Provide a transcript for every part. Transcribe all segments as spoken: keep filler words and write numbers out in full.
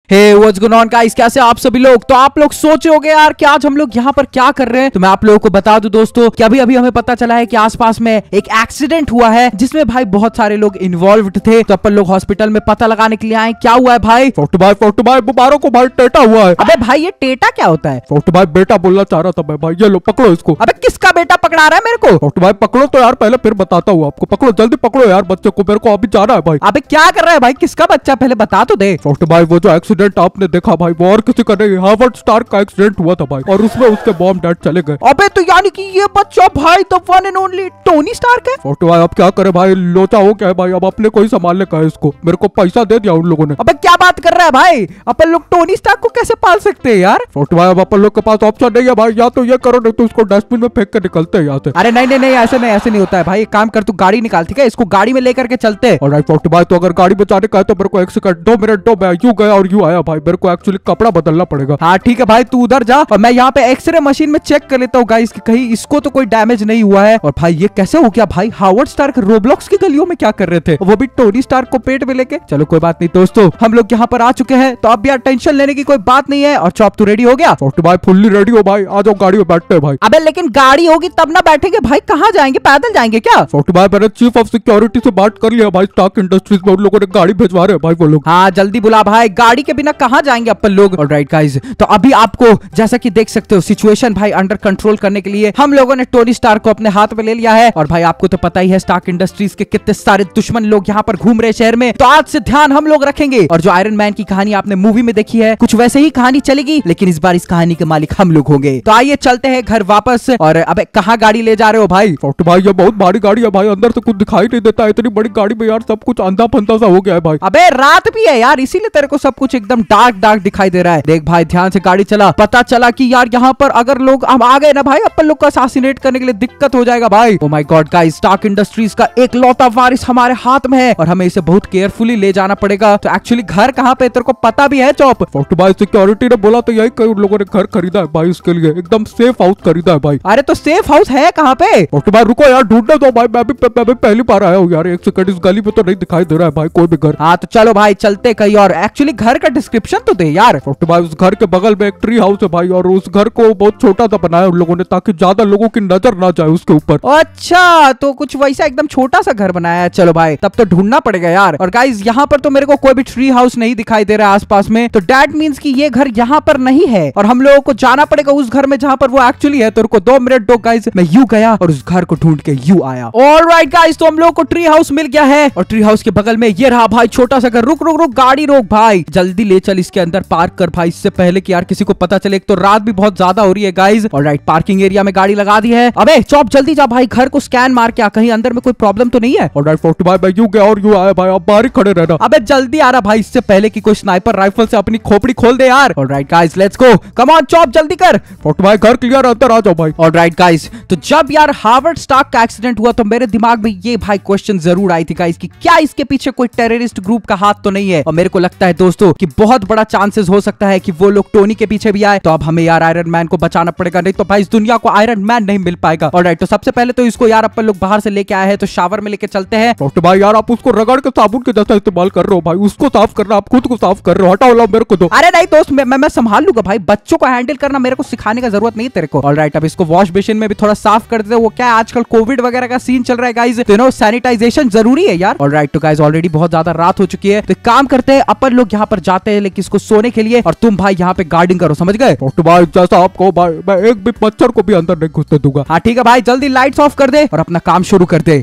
Hey what's going on guys, कैसे आप सभी लोग। तो आप लोग सोच रहे होंगे यार कि आज हम लोग यहाँ पर क्या कर रहे हैं। तो मैं आप लोगों को बता दूं दोस्तों कि अभी अभी हमें पता चला है कि आसपास में एक एक्सीडेंट हुआ है जिसमें भाई बहुत सारे लोग इन्वॉल्व थे। तो अपन लोग हॉस्पिटल में पता लगाने के लिए आए। क्या हुआ है भाई? फोर्टी भाई फोर्टी भाई मुबारक को भाई टेटा हुआ है। अबे भाई ये टेटा क्या होता है? फोर्टी भाई बेटा बोलना चाह रहा था मैं भाई। ये लो पकड़ो इसको। अबे किसका बेटा पकड़ा रहा है मेरे को? फोर्टी भाई पकड़ो तो यार, पहले फिर बताता हूँ आपको। पकड़ो जल्दी पकड़ो यार बच्चे को, मेरे को अभी जाना है भाई। अबे क्या कर रहा है भाई? किसका बच्चा पहले बता तो दे। फोर्टी भाई वो जो एक्सीडेंट आपने देखा भाई, वो और किसी का नहीं, हार्वर्ड स्टार का एक्सीडेंट हुआ था भाई, और उसमें उसके मॉम डैड चले गए। अबे तो यानी कि ये बच्चा भाई the one and only Tony Stark है। फोर्टी भाई अब क्या करे भाई, लोचा हो क्या है भाई, अब अपने को ही संभालने का है इसको। मेरे को पैसा दे दिया उन लोगों ने। अबे क्या बात कर रहा है भाई? अपन लोग टोनी स्टार्क को कैसे पाल सकते हैं यार? फोर्टी भाई अब अपन लोग के पास ऑप्शन नहीं है भाई, या तो ये करो नहीं तो इसको डस्टबिन में फेंक के निकलते हैं यहाँ से। अरे नहीं नहीं नहीं, ऐसे नहीं ऐसे नहीं होता है भाई। एक काम कर, तू गाड़ी निकाल, ठीक है? इसको गाड़ी में लेकर के चलते हैं। और फोर्टी भाई तो अगर गाड़ी बचाने का है तो मेरे को एक सेकंड दो मिनट दो, मैं यूं गया और यूं आया भाई, मेरे को एक्चुअली कपड़ा बदलना पड़ेगा। हाँ ठीक है भाई, तू उधर जा और मैं यहाँ पे एक्सरे मशीन में चेक कर लेता हूँ गाइस कि कहीं इसको तो कोई डैमेज नहीं हुआ है। और भाई ये कैसे हो गया भाई? हार्वर्ड स्टार्क रोब्लॉक्स की गलियों में क्या कर रहे थे, वो भी टोनी स्टार्क को पेट में लेके। चलो कोई बात नहीं दोस्तों, हम लोग यहाँ पर आ चुके हैं, तो अब यार टेंशन लेने की कोई बात नहीं है। और चॉप तू रेडी हो गया? फोर्टी भाई फुल्ली रेडी हो भाई, आ जाओ गाड़ी में बैठते हैं भाई। अबे लेकिन गाड़ी होगी तब ना बैठेंगे भाई, कहाँ जाएंगे? पैदल जाएंगे क्या? फोर्टी भाई मैंने चीफ ऑफ सिक्योरिटी से बात कर लिया भाई, स्टार्क इंडस्ट्रीज में उन लोगों ने गाड़ी भिजवा रहे हैं भाई वो लोग। हाँ जल्दी बुला भाई, गाड़ी के बिना कहाँ जाएंगे अपन लोग। ऑलराइट गाइस, तो अभी आपको जैसा कि देख सकते हो सिचुएशन भाई अंडर कंट्रोल करने के लिए हम लोगों ने टोनी स्टार्क को अपने हाथ में ले लिया है। और भाई आपको तो पता ही है स्टार्क इंडस्ट्रीज के कितने सारे दुश्मन लोग यहाँ पर घूम रहे शहर में। तो आज से ध्यान हम लोग रखेंगे, और जो आयरन मैन की कहानी आपने मूवी में देखी है कुछ वैसे ही कहानी चलेगी, लेकिन इस बार इस कहानी के मालिक हम लोग होंगे। तो आइए चलते हैं घर वापस। और अबे कहाँ गाड़ी ले जा रहे हो भाई? फोर्टी भाई ये बहुत भारी गाड़ी है भाई, अंदर से कुछ दिखाई नहीं देता है, इतनी बड़ी गाड़ी में यार सब कुछ अंधा फंदा सा हो गया है भाई। अबे रात भी है यार, इसीलिए तेरे को सब कुछ एकदम डार्क डार्क दिखाई दे रहा है। देख भाई ध्यान से गाड़ी चला। पता चला कि यार यहाँ पर अगर लोग हम आ गए ना भाई, अपन लोग को असासिनेट करने के लिए दिक्कत हो जाएगा भाई। Oh my god guys, Stark industries का एक लौता वारिस हमारे हाथ में है और हमें इसे बहुत केयरफुली ले जाना पड़ेगा। तो एक्चुअली घर कहाँ पे तेरे को पता भी है चौप? फोर्टी भाई सिक्योरिटी ने बोला तो यही कई लोगों ने घर खरीदा है भाई, इसके लिए एकदम सेफ हाउस खरीदा है भाई। अरे तो सेफ हाउस है कहाँ पे? फोर्टी भाई रुको यार ढूंढने दो भाई, मैं भी मैं भी पहली बार आया हूँ यार, एक सेकंड इस गली में तो नहीं दिखाई दे रहा है भाई कोई भी घर। हाँ तो चलो भाई चलते कहीं और। एक्चुअली घर का डिस्क्रिप्शन तो दे यार। फोर्टी भाई उस घर के बगल में एक ट्री हाउस है भाई, और उस घर को बहुत छोटा सा बनाया उन लोगों ने ताकि ज्यादा लोगों की नजर ना जाए उसके ऊपर। अच्छा तो कुछ वैसा एकदम छोटा सा घर बनाया है। चलो भाई तब तो ढूंढना पड़ेगा यार। और गाइस यहाँ पर तो मेरे को कोई भी ट्री हाउस नहीं दिखाई दे रहा है आसपास में, तो डैट मींस कि ये घर यहाँ पर नहीं है और हम लोगों को जाना पड़ेगा उस घर में जहाँ पर वो एक्चुअली है। तो रुको दो मिनट दो गाइस, मैं यू गया और उस घर को ढूंढ के यू आया। ऑलराइट गाइस, तो हम लोगों को ट्री हाउस मिल गया है और ट्री हाउस के बगल में ये रहा भाई छोटा सा घर। रुक रुक रुक गाड़ी रोक भाई, जल्दी ले चल इसके अंदर पार्क कर भाई, इससे पहले कि यार किसी को पता चले। एक तो रात भी बहुत ज्यादा हो रही है गाइस। ऑलराइट पार्किंग एरिया में गाड़ी लगा दी है। अबे चौप जल्दी जा भाई, घर को स्कैन मार के आ, कहीं अंदर में कोई प्रॉब्लम तो नहीं है। ऑलराइट फोर्टी भाई मैं यू गया और यू आया भाई, अब बाहर ही खड़े रहना। अबे जल्दी आ रहा भाई, इससे पहले कि कोई स्नाइपर राइफल से अपनी खोपड़ी खोल दे यार। Alright guys let's go, come on chop जल्दी कर। फोर्टी भाई घर क्लियर, अंदर आ जाओ भाई। ऑलराइट गाइस, तो जब यार हार्वर्ड स्टार्क का एक्सीडेंट हुआ तो मेरे दिमाग में ये भाई क्वेश्चन जरूर आई थी गाइस कि क्या इसके पीछे कोई टेररिस्ट ग्रुप का हाथ तो नहीं है। और मेरे को लगता है दोस्तों कि बहुत बड़ा चांसेस हो सकता है कि वो लोग टोनी के पीछे भी आए। तो अब हमें यार आयरन मैन को बचाना पड़ेगा, नहीं तो भाई इस दुनिया को आयरन मैन नहीं मिल पाएगा। ऑलराइट तो सबसे पहले तो इसको यार अपन लोग बाहर से लेके आए हैं, तो शावर में लेके चलते हैं। फोर्टी भाई यार आप उसको रगड़ के साबुन के जैसा इस्तेमाल कर रहे हो भाई, उसको साफ करना आप खुद को साफ कर रहे हो, हटाओ लाओ मेरे को दो। अरे नहीं दोस्त मैं मैं संभाल लूंगा भाई, बच्चों को हैंडल करना मेरे को सिखाने का जरूरत नहीं है तेरे को। ऑलराइट अब इसको वॉश बेसिन में भी थोड़ा साफ कर देते हैं। वो क्या है आजकल कोविड वगैरह का सीन चल रहा है गाइस, तो नो सैनिटाइजेशन जरूरी है यार। ऑलराइट तो गाइस ऑलरेडी बहुत ज्यादा रात हो चुकी है, तो काम करते हैं अपन लोग यहाँ पर जाते हैं लेकिन इसको सोने के लिए, और तुम भाई यहाँ पे गार्डिंग करो, समझ गए? फोर्टी भाई जैसा आप कहो भाई, मैं एक भी मच्छर को भी अंदर नहीं घुसने दूंगा। हाँ ठीक है भाई, जल्दी लाइट्स ऑफ कर दे और अपना काम शुरू कर दे।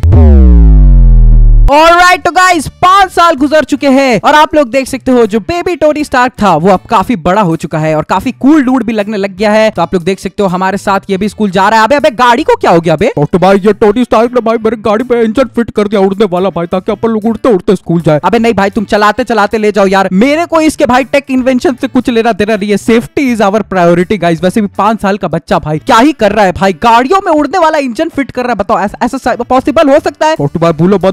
ऑलराइट तो गाइस पांच साल गुजर चुके हैं और आप लोग देख सकते हो जो बेबी टोनी स्टार्क था वो अब काफी बड़ा हो चुका है और काफी कूल डूड भी लगने लग गया है। तो आप लोग देख सकते हो हमारे साथ ये भी स्कूल जा रहा है। अबे अबे गाड़ी को क्या हो गया बे? फोर्टी भाई ये टोनी स्टार्क ने भाई मेरी गाड़ी पे इंजन फिट कर दिया उड़ने वाला भाई, ताकि अपन लोग उड़ते उड़ते स्कूल जाए। अबे नहीं भाई तुम चलाते चलाते ले जाओ यार, मेरे को इसके भाई टेक इन्वेंशन से कुछ लेना देना नहीं है। Safety is our priority guys. वैसे भी पांच साल का बच्चा भाई क्या ही कर रहा है भाई, गाड़ियों में उड़ने वाला इंजन फिट कर रहा है। बताओ ऐसा ऐसा पॉसिबल हो सकता है? फोर्टी भाई भूलो मत भाई, इसी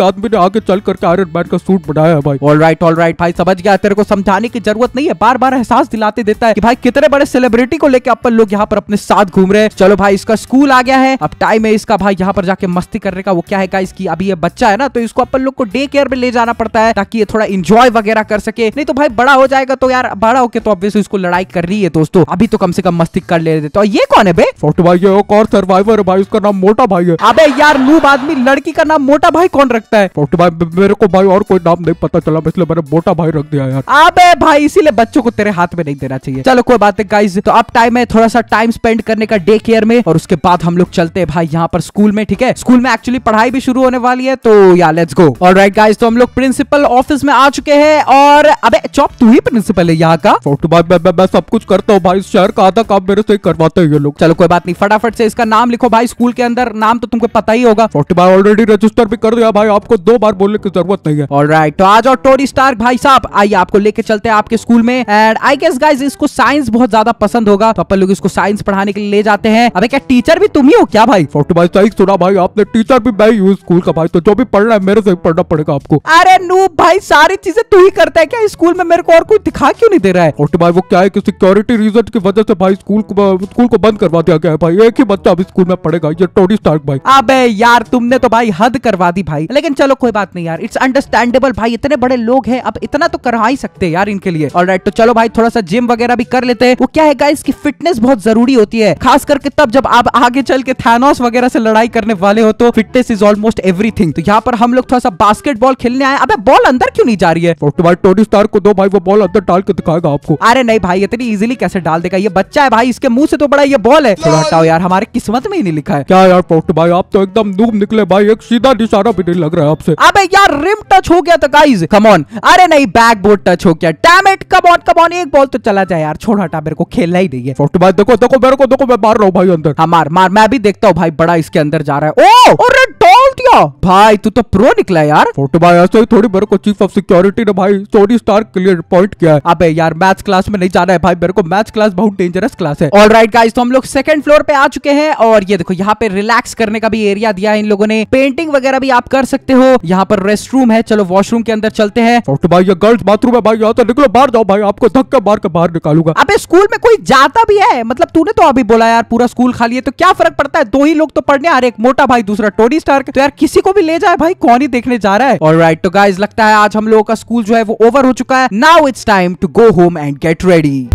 आदमी ने आगे चल करके आयरन मैन का सूट बनाया है भाई। ऑल राइट ऑल राइट भाई, समझ गया, तेरे को समझाने की जरूरत नहीं है, बार बार एहसास दिलाते देता है कि भाई कितने बड़े सेलिब्रिटी को लेके अपन लोग यहाँ पर अपने साथ घूम रहे हैं। चलो भाई इसका स्कूल आ गया है, अब टाइम है इसका भाई यहाँ पर जाके मस्ती करने का। वो क्या है गाइस कि अभी ये बच्चा है ना, तो इसको अपन लोग को डे केयर में ले जाना पड़ता है ताकि ये थोड़ा इंजॉय वगैरह कर सके, नहीं तो भाई बड़ा हो जाएगा तो यार बड़ा होके तो ऑब्वियसली इसको लड़ाई कर रही है दोस्तों, अभी तो कम से कम मस्ती कर ले देते। और ये कौन है बे? छोटे भाई ये एक और सर्वाइवर है भाई, उसका नाम मोटा भाई है। अबे यार नूब आदमी, लड़की का नाम मोटा भाई कौन रखता है? छोटे भाई मेरे को भाई और कोई नाम नहीं पता चला, इसलिए मैंने मोटा भाई रख दिया यार। अबे भाई इसीलिए बच्चों को तेरे हाथ में नहीं देना चाहिए। चलो कोई बात नहीं गाइस, तो अब टाइम है थोड़ा सा टाइम स्पेंड करने का डे केयर में, और उसके बाद हम लोग चलते हैं भाई यहाँ पर स्कूल में। ठीक है, स्कूल में एक्चुअली पढ़ाई भी शुरू होने वाली है, तो या लेट्स गो। ऑलराइट गाइस, तो हम लोग प्रिंसिपल ऑफिस में आ चुके हैं। और अबे चॉप, तू ही प्रिंसिपल है यहाँ का? छोटे भाई मैं, मैं, मैं सब कुछ करता हूँ भाई, शहर का आधा काम मेरे से ही करवाते हैं ये लोग। चलो कोई बात नहीं, फटाफट से इसका नाम लिखो भाई स्कूल के अंदर, नाम तो तुमको पता ही होगा। छोटे भाई ऑलरेडी रजिस्टर भी कर दिया भाई, आपको दो बार बोलने की जरूरत नहीं है। ऑलराइट, तो आ जाओ टोनी स्टार्क भाई साहब, आइए आपको लेके चलते हैं आपके स्कूल में। एंड आई गेस गाइस इसको साइंस बहुत ज्यादा पसंद होगा, तो अपन लोग इसको साइंस पढ़ाने के लिए ले जाते हैं। अबे क्या टीचर भी तुम ही हो क्या भाई? छोटे भाई सही सुना भाई आपने, टीचर भी मैं ही हूँ स्कूल का भाई, तो जो भी पढ़ना है मेरे से ही पढ़ना पड़ेगा आपको। अरे नूब भाई सारी चीजें तू ही करता है क्या स्कूल में? मेरे को और कोई दिखा क्यों नहीं दे रहा है? छोटे भाई वो क्या है कि सिक्योरिटी रीजन की वजह से भाई स्कूल को स्कूल को बंद करवा दिया गया है भाई, एक ही बच्चा अभी स्कूल में पढ़ेगा, ये टोनी स्टार्क भाई। अबे यार तुमने तो भाई हद करवा दी भाई, लेकिन चलो कोई बात नहीं यार, इट्स अंडरस्टैंडेबल भाई, इतने बड़े लोग हैं, अब इतना तो करवा ही सकते हैं यार इनके लिए। ऑलराइट, तो चलो भाई थोड़ा सा जिम वगैरह भी कर लेते हैं। वो क्या है गाइस की फिटनेस बहुत जरूरी होती है, खास करके तब जब आप आगे चल के थानोस वगैरह से लड़ाई करने वाले हो, तो फिटनेस इज ऑलमोस्ट एवरीथिंग। तो यहाँ पर हम लोग थोड़ा सा बास्केटबॉल खेलने आए। अबे बॉल अंदर क्यों नहीं जा रही है? छोटे भाई टोनी स्टार्क को दो भाई, वो बॉल अंदर डाल के दिखाएगा आपको। अरे नहीं भाई, इतनी इजीली कैसे डाल देगा, ये बच्चा है भाई, इसके मुंह से तो बड़ा ये बॉल है। थोड़ा हटाओ यार, हमारे किस्मत में ही नहीं लिखा है। क्या यार छोटे भाई आप तो एकदम नूब निकले भाई, एक सीधा निशाना भी नहीं लग रहा है आपसे। अबे यार रिम टच हो गया था गाइस, कम ऑन। अरे नहीं बैकबोर्ड टच हो गया, damn it, come on come on, एक बॉल तो चला जाए यार, छोड़ हटा, मेरे को खेलना ही नहीं है। छोटे भाई देखो देखो मेरे को देखो, मैं मार रहा हूँ भाई अंदर। हाँ मार मार, मैं भी देखता हूँ भाई, बड़ा इसके अंदर जा रहा है। ओ अरे डाल दिया भाई, तू तो प्रो निकला यार। छोटे भाई ऐसे ही थोड़ी, मेरे को चीफ ऑफ सिक्योरिटी ने भाई टोनी स्टार्क के लिए अपॉइंट किया है। अबे यार मैथ्स क्लास में नहीं जाना है भाई, मेरे को मैथ्स क्लास बहुत डेंजरस क्लास है। ऑलराइट गाइस, तो हम लोग सेकंड फ्लोर पे आ चुके हैं, और ये देखो यहाँ पे रिलैक्स करने का भी एरिया दिया है इन लोगों ने, पेंटिंग वगैरह भी आप कर सकते हो। यहाँ पर रेस्ट रूम है, चलो वॉशरूम के अंदर चलते हैं। छोटे भाई ये गर्ल्स बाथरूम है भाई, यहाँ से निकलो बाहर जाओ भाई, आपको धक्का मार के बाहर निकालूंगा। अबे स्कूल में कोई जाता भी है? मतलब तूने तो अभी बोला यार पूरा स्कूल खाली है, तो क्या फर्क पड़ता है, दो ही लोग तो पढ़ने आ रहे, एक मोटा भाई दूसरा टोनी स्टार्क, तो यार किसी को भी ले जाए भाई, कौन ही देखने जा रहा है। ऑलराइट, तो गाइस लगता है आज हम लोगों का स्कूल जो है वो ओवर हो चुका है। Now it's time to go home and get ready.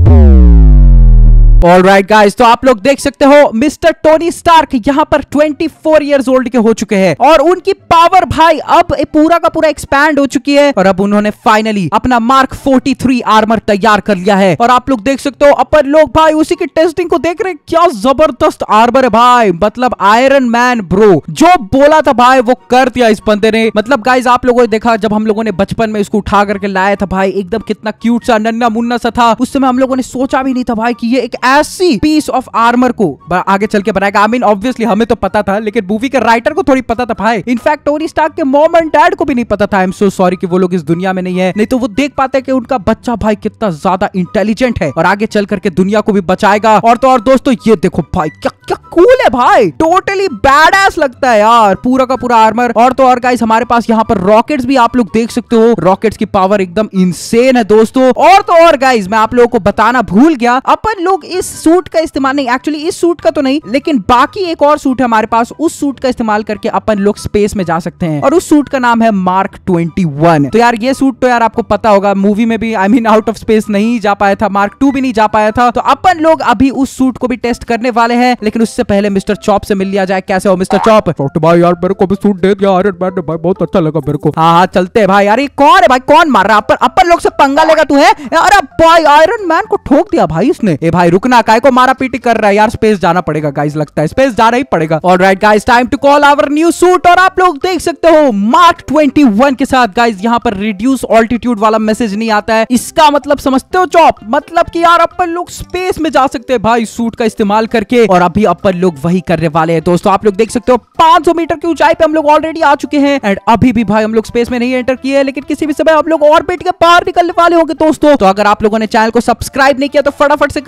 Alright guys, तो आप लोग देख सकते हो मिस्टर टोनी स्टार्क यहाँ पर चौबीस इयर्स ओल्ड के हो चुके हैं, और उनकी पावर भाई अब पूरा का पूरा एक्सपैंड हो चुकी है, और अब उन्होंने फाइनली अपना मार्क तैंतालीस आर्मर तैयार कर लिया है। और आप लोग देख सकते हो अपन लोग भाई उसी की टेस्टिंग को देख रहे हैं, क्या जबरदस्त आर्मर है भाई, मतलब आयरन मैन ब्रो, जो बोला था भाई वो कर दिया इस बंदे ने। मतलब गाइस आप लोगों ने देखा जब हम लोगों ने बचपन में इसको उठा करके लाया था भाई, एकदम कितना क्यूट सा नन्ना मुन्ना सा था, उस समय हम लोगों ने सोचा भी नहीं था भाई कि ये एक ऐसी पीस ऑफ आर्मर को आगे चल के बनाएगा। आई मीन ऑब्वियसली हमें तो पता था, लेकिन मूवी के राइटर को थोड़ी पता था भाई, इनफैक्ट टोनी स्टार्क के मॉम एंड डैड को भी नहीं पता था। आई एम सो सॉरी कि वो लोग इस दुनिया में नहीं है, नहीं तो वो देख पाते कि उनका बच्चा भाई कितना ज्यादा इंटेलिजेंट है और आगे चल करके दुनिया को भी बचाएगा। और तो और दोस्तों ये देखो भाई क्या क्या कूल है भाई, टोटली बैडएस लगता है यार पूरा का पूरा आर्मर। और तो और गाइस हमारे पास यहाँ पर रॉकेट्स भी आप लोग देख सकते हो, रॉकेट्स की पावर एकदम इंसेन है दोस्तों। और तो और गाइस मैं आप लोगों को बताना भूल गया, अपन लोग इस सूट का इस्तेमाल नहीं, एक्चुअली इस सूट का तो नहीं, लेकिन बाकी एक और सूट है हमारे पास, उस सूट का इस्तेमाल करके अपन लोग स्पेस में जा सकते हैं, और उस सूट का नाम है मार्क इक्कीस। तो यार ये सूट तो यार आपको पता होगा, मूवी में भी I mean out of space नहीं जा पाया था, मार्क टू भी नहीं जा पाया था, तो अपन लोग अभी उस सूट को भी टेस्ट करने वाले हैं। लेकिन उससे पहले मिस्टर चॉप से मिल लिया जाए। कैसे हो मिस्टर चॉप? छोटे भाई यार मेरे को भी सूट दे दिया आयरन मैन ने भाई, बहुत अच्छा लगा मेरे को। हाँ हाँ चलते हैं भाई। यार ये कौन है भाई, कौन मार रहा है? अपन अपन लोग से पंगा लेगा तू है? अरे भाई आयरन मैन को ठोक दिया भाई इसने। ए भाई रुकना, काय को मारा पीटी कर रहा है यार, स्पेस जाना पड़ेगा गाइस, लगता है स्पेस जाना ही पड़ेगा। Alright guys time to call our new suit, और आप लोग देख सकते हो मार्क इक्कीस के साथ गाइस यहाँ पर रिड्यूस ऑल्टीट्यूड वाला मैसेज नहीं आता है। इसका मतलब समझते हो चॉप? मतलब कि यार अपन लोग स्पेस में जा सकते हैं भाई सूट का इस्तेमाल करके, और अभी अपन लोग वही करने वाले हैं दोस्तों। आप लोग देख सकते हो पाँच सौ मीटर की ऊंचाई पे हम लोग ऑलरेडी आ चुके हैं, एंड अभी भी भाई हम लोग स्पेस में नहीं एंटर किए, लेकिन किसी भी समय हम लोग ऑर्बिट के बाहर निकलने वाले होंगे दोस्तों। तो अगर आप लोगों ने चैनल को सब्सक्राइब नहीं किया तो फटाफट से कर दीजिए,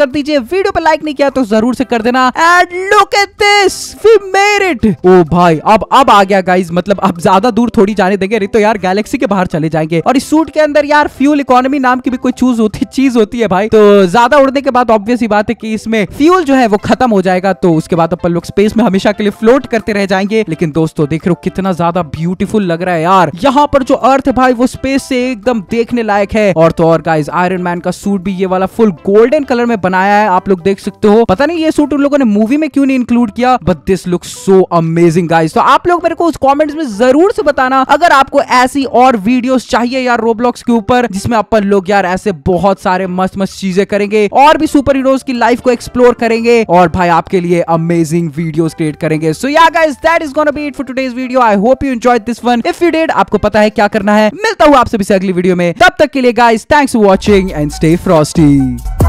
वीडियो पे लाइक नहीं किया तो जरूर से कर देना। And look at this, we made it. Oh भाई अब अब आ गया गाइज, मतलब अब ज्यादा दूर थोड़ी जाने देंगे, नहीं तो यार गैलेक्सी के बाहर चले जाएंगे। और इस सूट के अंदर यार फ्यूल इकोनॉमी नाम की भी कोई चूज होती चीज होती है भाई, तो ज्यादा उड़ने के बाद ऑब्वियस ही बात है कि इसमें फ्यूल जो है वो खत्म हो जाएगा, तो उसके बाद अपन लोग स्पेस में हमेशा के लिए फ्लोट करते रह जाएंगे। लेकिन दोस्तों देख रहे हो कितना ज्यादा ब्यूटीफुल लग रहा है यार, यहाँ पर जो अर्थ है भाई वो स्पेस से एकदम देखने लायक है। और तो और गाइज आयरन मैन का सूट भी ये वाला फुल गोल्डन कलर में बनाया है, आप लोग देख सकते हो। पता नहीं ये सूट उन लोगों ने मूवी में क्यों नहीं इंक्लूड किया, but this looks so amazing guys. तो आप लोग मेरे को उस कमेंट्स में जरूर से बताना अगर आपको ऐसी और वीडियोस चाहिए यार रोब्लॉक्स के ऊपर, जिसमें अपन लोग यार ऐसे बहुत सारे मस्त मस्त चीजें करेंगे और भी सुपर हीरोज की लाइफ को एक्सप्लोर करेंगे और भाई आपके लिए अमेजिंग वीडियोस क्रिएट करेंगे। So yeah guys that is gonna be it for today's video. I hope you enjoyed this one. If you did, आपको पता है क्या करना है। मिलता हूं आपसे भी अगली वीडियो में, तब तक के लिए guys thanks for watching and stay Frosty.